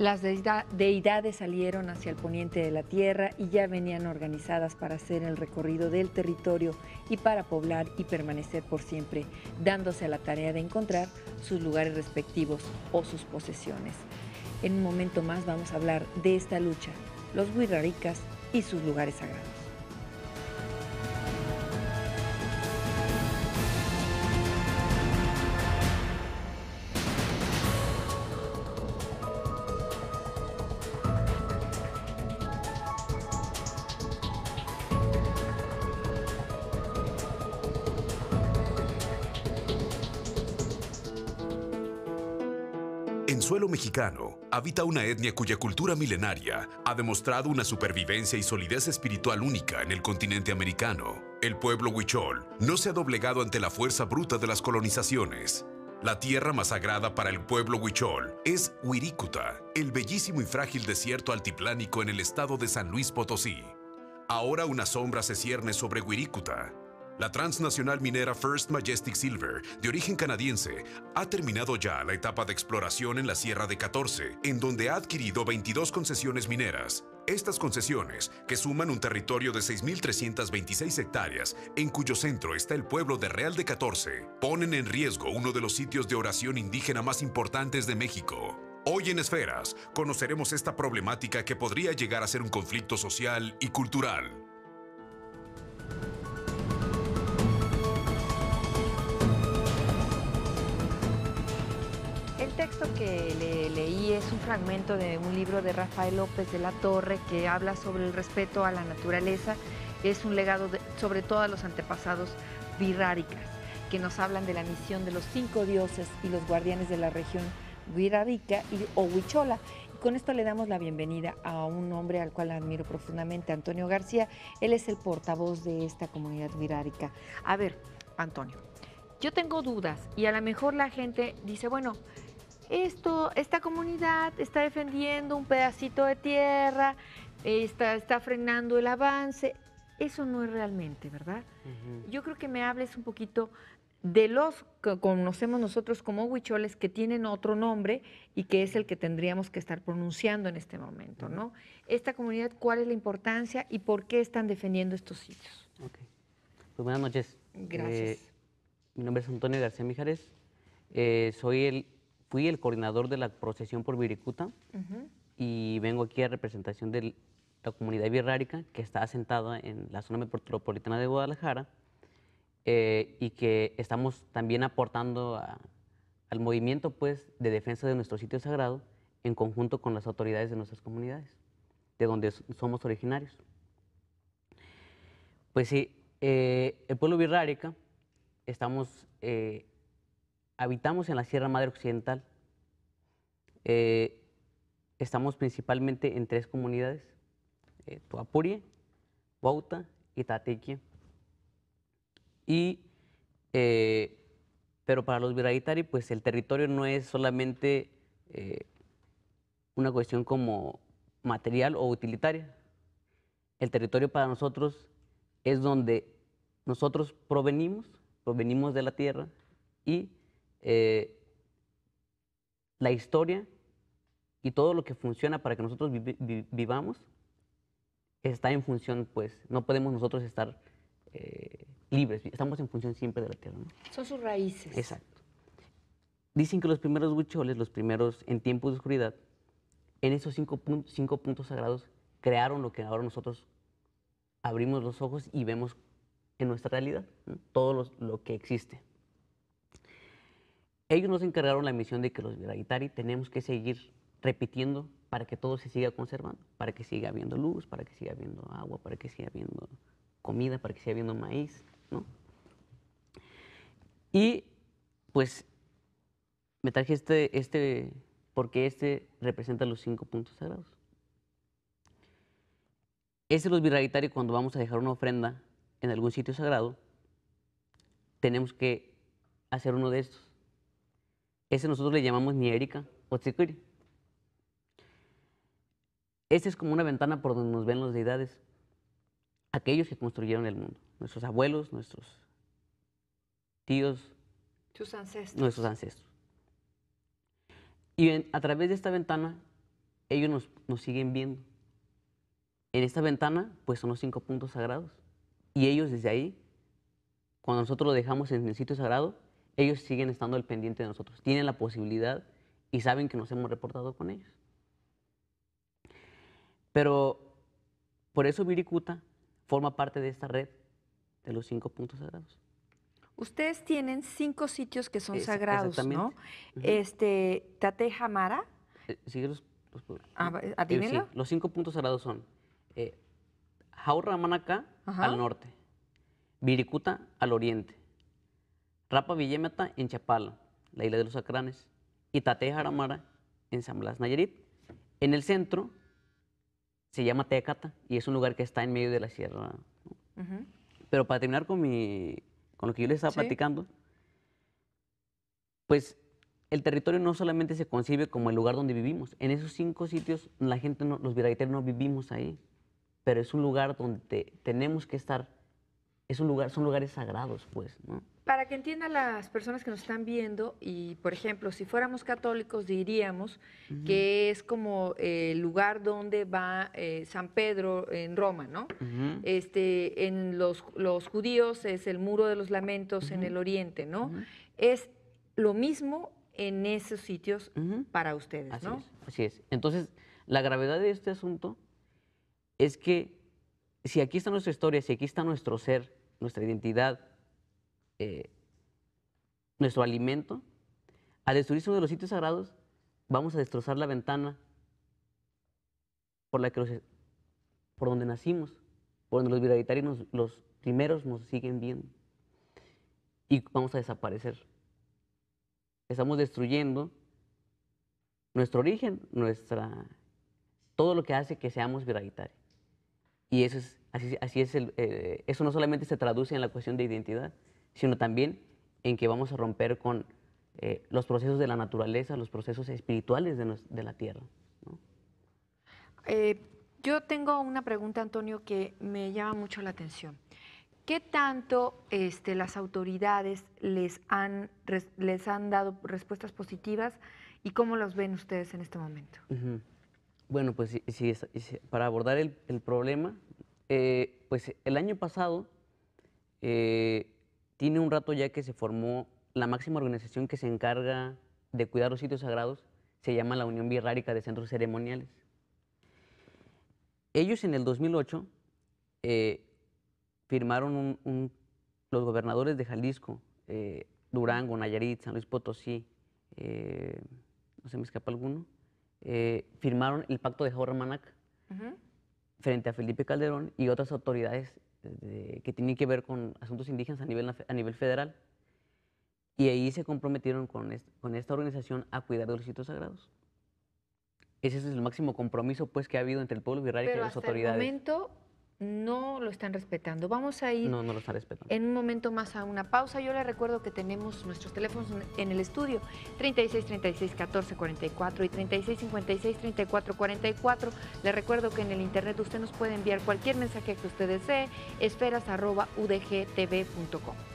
Las deidades salieron hacia el poniente de la tierra y ya venían organizadas para hacer el recorrido del territorio y para poblar y permanecer por siempre, dándose a la tarea de encontrar sus lugares respectivos o sus posesiones. En un momento más vamos a hablar de esta lucha, los Wirrárikas y sus lugares sagrados. En suelo mexicano habita una etnia cuya cultura milenaria ha demostrado una supervivencia y solidez espiritual única en el continente americano. El pueblo huichol no se ha doblegado ante la fuerza bruta de las colonizaciones. La tierra más sagrada para el pueblo huichol es Huirícuta, el bellísimo y frágil desierto altiplánico en el estado de San Luis Potosí. Ahora una sombra se cierne sobre Huirícuta. La transnacional minera First Majestic Silver, de origen canadiense, ha terminado ya la etapa de exploración en la Sierra de 14, en donde ha adquirido 22 concesiones mineras. Estas concesiones, que suman un territorio de 6.326 hectáreas, en cuyo centro está el pueblo de Real de 14, ponen en riesgo uno de los sitios de oración indígena más importantes de México. Hoy en Esferas, conoceremos esta problemática que podría llegar a ser un conflicto social y cultural. El texto que leí es un fragmento de un libro de Rafael López de la Torre que habla sobre el respeto a la naturaleza. Es un legado sobre todo a los antepasados wirrárikas, que nos hablan de la misión de los 5 dioses y los guardianes de la región wirrárica o huichola. Y con esto le damos la bienvenida a un hombre al cual admiro profundamente, Antonio García. Él es el portavoz de esta comunidad wirrárica. A ver, Antonio, yo tengo dudas y a lo mejor la gente dice, bueno, esta comunidad está defendiendo un pedacito de tierra, está frenando el avance. Eso no es realmente, ¿verdad? Yo creo que me hables un poquito de los que conocemos nosotros como huicholes, que tienen otro nombre y que es el que tendríamos que estar pronunciando en este momento, ¿no? Esta comunidad, ¿cuál es la importancia y por qué están defendiendo estos sitios? Okay. Pues buenas noches. Gracias. Mi nombre es Antonio García Mijares. Fui el coordinador de la procesión por Wirikuta y vengo aquí a representación de la comunidad wirrárica que está asentada en la zona metropolitana de Guadalajara y que estamos también aportando al movimiento, pues, de defensa de nuestro sitio sagrado en conjunto con las autoridades de nuestras comunidades, de donde somos originarios. Pues sí, el pueblo wirrárica habitamos en la Sierra Madre Occidental. Estamos principalmente en 3 comunidades, Tuapurie, Huauta y Tatequie. Pero para los wirráritas, pues el territorio no es solamente una cuestión como material o utilitaria. El territorio para nosotros es donde nosotros provenimos de la tierra y la historia y todo lo que funciona para que nosotros vivamos está en función, pues, no podemos nosotros estar libres, estamos en función siempre de la tierra, ¿no? Son sus raíces. Exacto. Dicen que los primeros huicholes, los primeros en tiempos de oscuridad, en esos 5 puntos sagrados, crearon lo que ahora nosotros abrimos los ojos y vemos en nuestra realidad, ¿no? Todo lo que existe. Ellos nos encargaron la misión de que los wirráritas tenemos que seguir repitiendo para que todo se siga conservando, para que siga habiendo luz, para que siga habiendo agua, para que siga habiendo comida, para que siga habiendo maíz, ¿no? Y pues me traje porque representa los 5 puntos sagrados. Los wirráritas, cuando vamos a dejar una ofrenda en algún sitio sagrado, tenemos que hacer uno de estos. Nosotros le llamamos Niérica o Tzicuri. Es como una ventana por donde nos ven las deidades, aquellos que construyeron el mundo, nuestros abuelos, nuestros tíos, Sus ancestros. nuestros ancestros. Y a través de esta ventana ellos nos siguen viendo. En esta ventana, pues son los 5 puntos sagrados. Y ellos desde ahí, cuando nosotros lo dejamos en el sitio sagrado, ellos siguen estando al pendiente de nosotros. Tienen la posibilidad y saben que nos hemos reportado con ellos. Pero por eso Wirikuta forma parte de esta red de los 5 puntos sagrados. Ustedes tienen 5 sitios que son sagrados, ¿no? Tatejamara. Sigue dímelo. Sí, los 5 puntos sagrados son Jaurra Manacá al norte, Wirikuta al oriente, Rapa Villémata en Chapala, la isla de los Acranes, y Tatejaramara en San Blas, Nayarit. En el centro se llama Tecata y es un lugar que está en medio de la sierra, ¿no? Pero para terminar con lo que yo les estaba platicando, pues el territorio no solamente se concibe como el lugar donde vivimos. En esos 5 sitios la gente, los virreiteros no vivimos ahí, pero es un lugar donde tenemos que estar. Son lugares sagrados, pues, ¿no? Para que entiendan las personas que nos están viendo, y por ejemplo, si fuéramos católicos diríamos que es como el lugar donde va San Pedro en Roma, ¿no? En los judíos es el Muro de los Lamentos en el oriente, ¿no? Es lo mismo en esos sitios para ustedes, ¿no? Así es. Entonces, la gravedad de este asunto es que si aquí está nuestra historia, si aquí está nuestro ser, nuestra identidad, nuestro alimento, al destruirse uno de los sitios sagrados, vamos a destrozar la ventana por donde nacimos, por donde los virreitarios, los primeros, nos siguen viendo. Y vamos a desaparecer. Estamos destruyendo nuestro origen, todo lo que hace que seamos virreitarios. Y eso eso no solamente se traduce en la cuestión de identidad, sino también en que vamos a romper con los procesos de la naturaleza, los procesos espirituales de la tierra, ¿no? Yo tengo una pregunta, Antonio, que me llama mucho la atención. ¿Qué tanto las autoridades les han dado respuestas positivas y cómo los ven ustedes en este momento? Bueno, pues para abordar el problema, pues el año pasado tiene un rato ya que se formó la máxima organización que se encarga de cuidar los sitios sagrados, se llama la Unión Birrárica de Centros Ceremoniales. Ellos en el 2008 firmaron los gobernadores de Jalisco, Durango, Nayarit, San Luis Potosí, no se me escapa alguno, firmaron el Pacto de Jaurra Manac frente a Felipe Calderón y otras autoridades que tienen que ver con asuntos indígenas a nivel federal. Y ahí se comprometieron con esta organización a cuidar de los sitios sagrados. Ese es el máximo compromiso, pues, que ha habido entre el pueblo birrárico y las autoridades. Pero hasta el momento no lo están respetando. Vamos a ir no lo están respetando. En un momento más a una pausa. Yo les recuerdo que tenemos nuestros teléfonos en el estudio, 36 36 14 44 y 36 56 34 44. Les recuerdo que en el internet usted nos puede enviar cualquier mensaje que usted desee, esferas@udgtv.com.